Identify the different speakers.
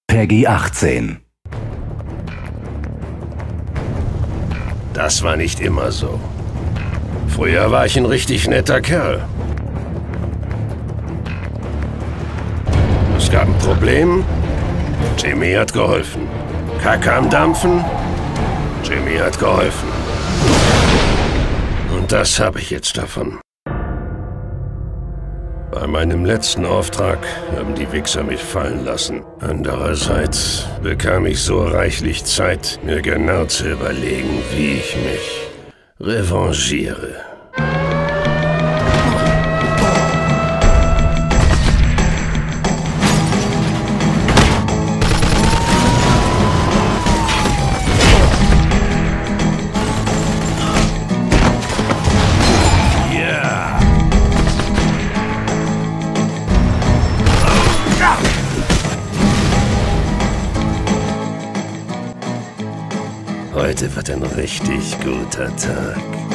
Speaker 1: Peggy 18.
Speaker 2: Das war nicht immer so. Früher war ich ein richtig netter Kerl. Es gab ein Problem. Jimmy hat geholfen. Kacke am Dampfen. Jimmy hat geholfen. Und das habe ich jetzt davon. Bei meinem letzten Auftrag haben die Wichser mich fallen lassen. Andererseits bekam ich so reichlich Zeit, mir genau zu überlegen, wie ich mich revanchiere. Heute wird ein richtig guter Tag.